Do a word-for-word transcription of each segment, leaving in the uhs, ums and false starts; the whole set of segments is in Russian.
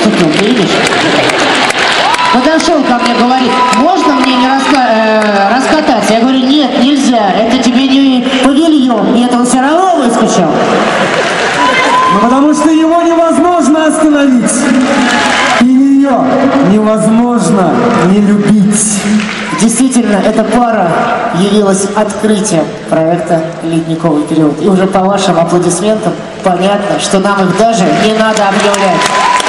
выступил, ты видишь? Подошел ко мне, говорит, можно мне не раска э, раскататься? Я говорю, нет, нельзя, это тебе не павильон. И это он все равно выскочил. Ну, потому что его невозможно остановить. И ее невозможно не любить. Действительно, эта пара явилась открытием проекта «Ледниковый период». И уже по вашим аплодисментам понятно, что нам их даже не надо объявлять.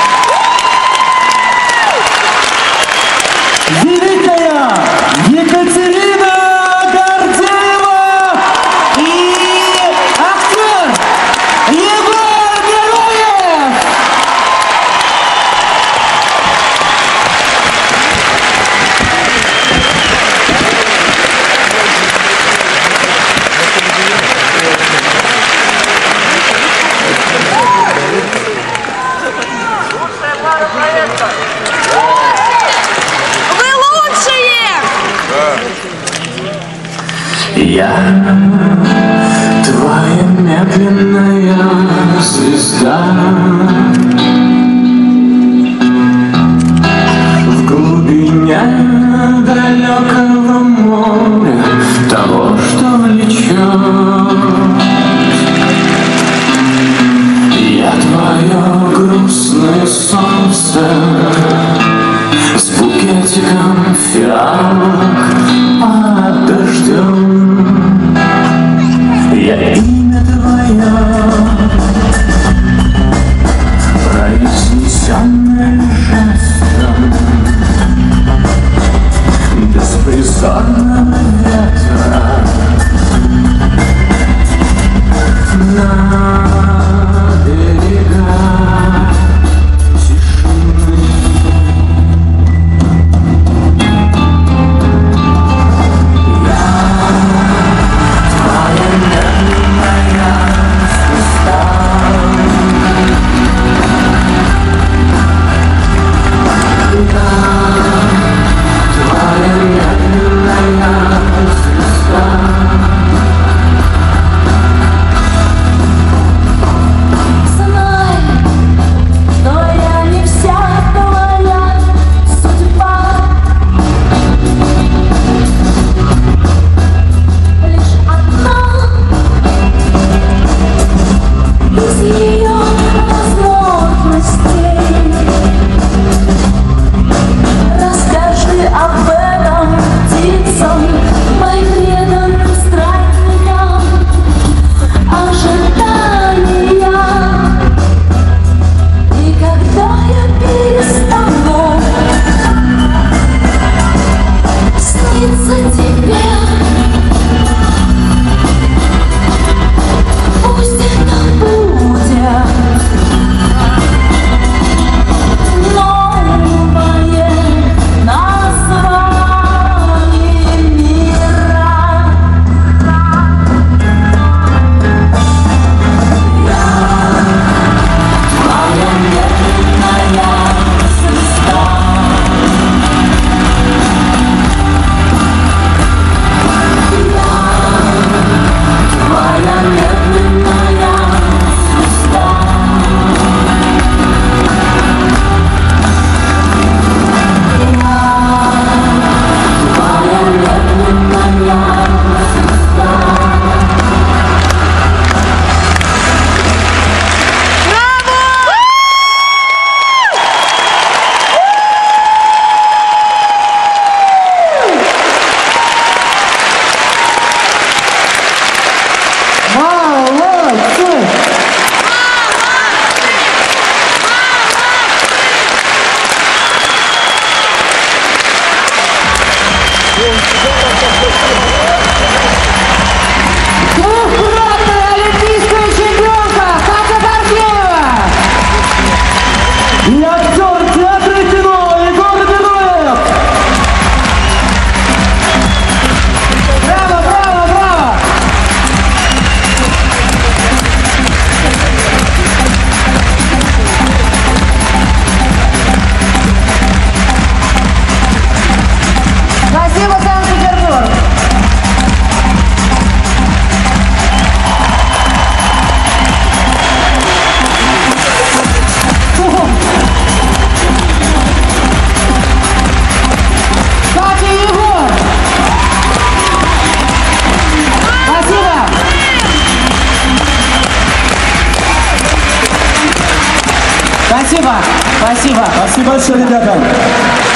Великая Екатерина Гордеева и актер Егор Героев! Я твоя медленная звезда в глубине далекого моря, того, что влечет. Я твое грустное солнце с букетиком фиалок под дождем. Я имя твое, произнесенное жестом беспризорного ветра на берега тишины. Двухкратная олимпийская чемпионка Катя Гордеева! и актер театра и кино Егор Героев! Браво, браво, браво! Спасибо, Санкт-Петербург! Спасибо, спасибо. Спасибо большое, ребята.